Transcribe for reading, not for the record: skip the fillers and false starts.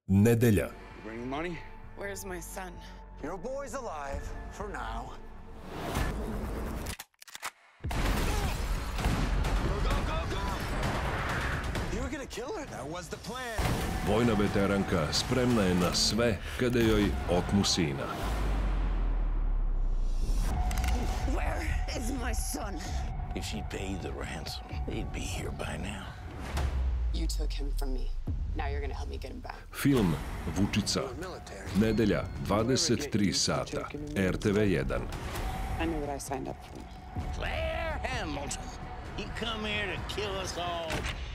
Nedelja. Bring money? Where's my son? Your boy's alive, for now. You were gonna kill her? That was the plan. Vojna veteranka spremna je na sve kada joj otmu sina. Where is my son? If she paid the ransom, he'd be here by now. You took him from me. Now you're gonna help me get him back. Film Vučica. Nedelja, 23 sata. RTV1. I knew what I signed up for. Claire Hamilton, you come here to kill us all.